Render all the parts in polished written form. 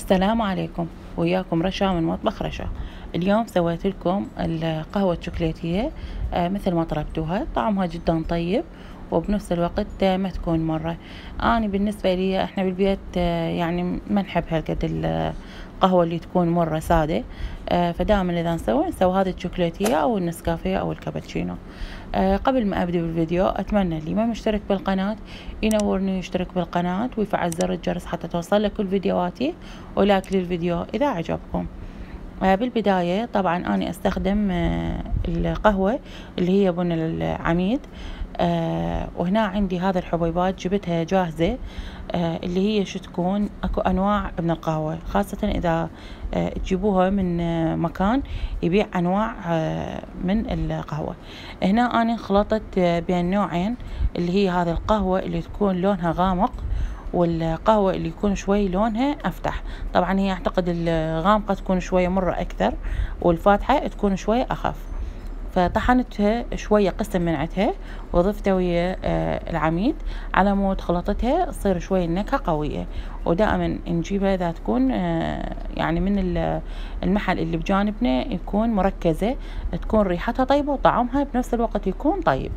السلام عليكم، وياكم رشا من مطبخ رشا. اليوم سويت لكم القهوة الشوكولاتية مثل ما طلبتوها. طعمها جدا طيب وبنفس الوقت ما تكون مرة. أنا بالنسبة لي احنا بالبيت يعني ما نحب هالقد القهوة اللي تكون مرة سادة. فدائما إذا نسوي هذه الشوكولاتية أو النسكافيه أو الكابتشينو. قبل ما أبدأ بالفيديو أتمنى اللي ما مشترك بالقناة ينورني يشترك بالقناة ويفعل زر الجرس حتى توصل لك كل فيديوهاتي، ولايك للفيديو إذا عجبكم. بالبداية طبعا أنا أستخدم القهوة اللي هي بن العميد. وهنا عندي هذا الحبيبات جبتها جاهزة، اللي هي شو تكون اكو انواع من القهوة، خاصة اذا تجيبوها من مكان يبيع انواع من القهوة. هنا انا خلطت بين نوعين، اللي هي هذه القهوة اللي تكون لونها غامق والقهوة اللي يكون شوي لونها أفتح. طبعا هي أعتقد الغامقة تكون شوية مرة أكثر والفاتحة تكون شوية أخف. فطحنتها شوية قسم منعتها وضفتها ويا العميد على مود خلطتها تصير شوية النكهة قوية. ودائما نجيبها إذا تكون يعني من المحل اللي بجانبنا يكون مركزة، تكون ريحتها طيبة وطعمها بنفس الوقت يكون طيب.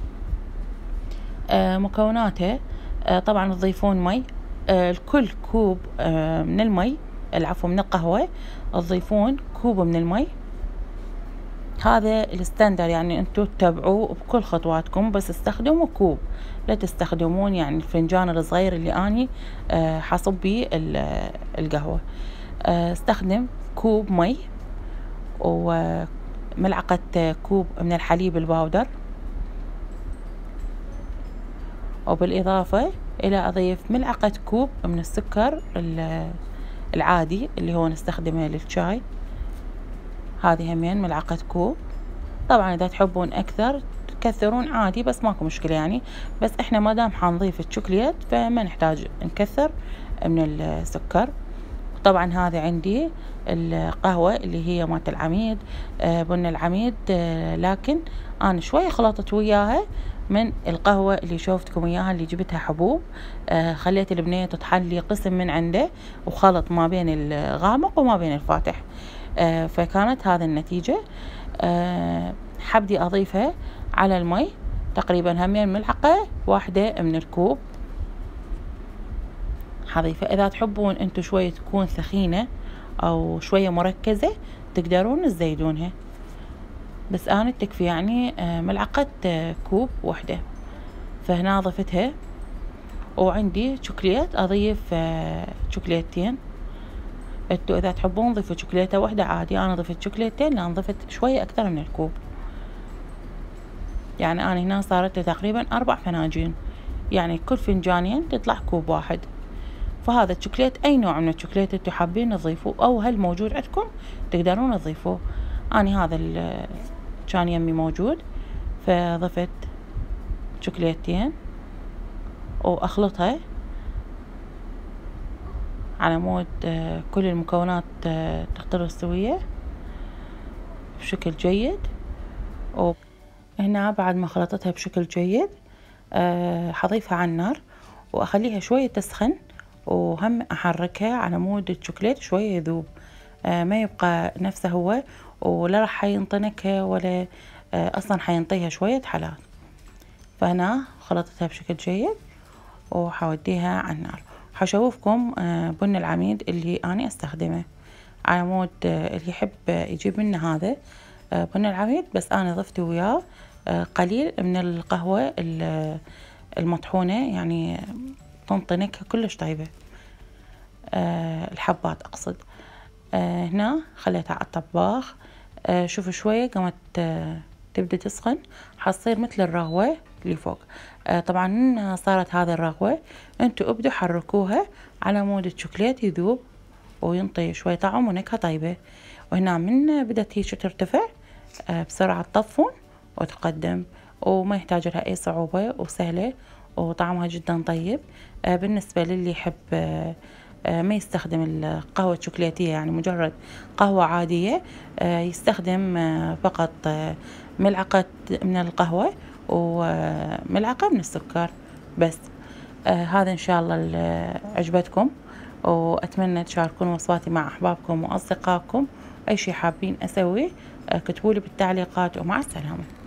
مكوناتها طبعا تضيفون مي. الكل كوب من المي، العفو من القهوة تضيفون كوب من المي. هذا الستاندر، يعني انتو تتبعوه بكل خطواتكم، بس استخدموا كوب، لا تستخدمون يعني الفنجان الصغير اللي اني حصب بيه القهوة. استخدم كوب مي وملعقة كوب من الحليب الباودر، وبالإضافة إلى أضيف ملعقة كوب من السكر العادي اللي هو نستخدمه للشاي. هذه همين ملعقة كوب. طبعا إذا تحبون أكثر تكثرون عادي، بس ماكو مشكلة يعني. بس إحنا ما دام حنضيف الشوكولات فما نحتاج نكثر من السكر. طبعا هذه عندي القهوة اللي هي مالت العميد، بن العميد، لكن أنا شوية خلطت وياها من القهوة اللي شوفتكم إياها اللي جبتها حبوب. خليت البنية تطحن لي قسم من عنده وخلط ما بين الغامق وما بين الفاتح. فكانت هذا النتيجة. حبدي أضيفها على المي تقريبا همين ملعقة واحدة من الكوب حضيفة. إذا تحبون أنتو شوية تكون ثخينة أو شوية مركزة تقدرون تزيدونها، بس أنا تكفي يعني ملعقة كوب واحدة. فهنا ضفتها. وعندي شوكولات أضيف شوكولاتين. انتو إذا تحبون ضيفوا شوكولاتة واحدة عادي، أنا ضفت شوكولاتين لأن ضفت شوية أكثر من الكوب. يعني أنا هنا صارت تقريبا 4 فناجين، يعني كل فنجانين تطلع كوب واحد. فهذا الشوكولات أي نوع من الشوكولات انتو حابين تضيفوه أو هل موجود عندكم تقدرون تضيفوه. أنا هذا كان يمي موجود فضفت شوكولاتين وأخلطها على مود كل المكونات تختلط سوية بشكل جيد. وهنا بعد ما خلطتها بشكل جيد حضيفها على النار وأخليها شوية تسخن، وهم أحركها على مود الشوكولات شوية يذوب، ما يبقى نفسه هو، ولا راح ينطي نكهة ولا أصلا حينطيها شوية حالات. فهنا خلطتها بشكل جيد وحوديها على النار. حشوفكم بن العميد اللي أنا أستخدمه على مود اللي يحب يجيب منه هذا بن العميد، بس أنا ضفت وياه قليل من القهوة المطحونة، يعني تنطي نكهة كلش طيبة. الحبات أقصد. هنا خليتها على الطباخ. شوفوا شوية قامت تبدأ تسخن، حتصير مثل الرغوة اللي فوق. طبعا صارت هذا الرغوة انتوا ابدوا حركوها على مود الشوكولات يذوب وينطي شوي طعم ونكهة طيبة. وهنا من بدأت هي ترتفع بسرعة تطفون وتقدم، وما يحتاج لها أي صعوبة وسهلة وطعمها جدا طيب. بالنسبة للي يحب ما يستخدم القهوة الشوكولاتية، يعني مجرد قهوة عادية، يستخدم فقط ملعقة من القهوة وملعقة من السكر بس. هذا إن شاء الله عجبتكم وأتمنى تشاركون وصفاتي مع أحبابكم وأصدقائكم. أي شي حابين أسويه كتبولي بالتعليقات، ومع السلامة.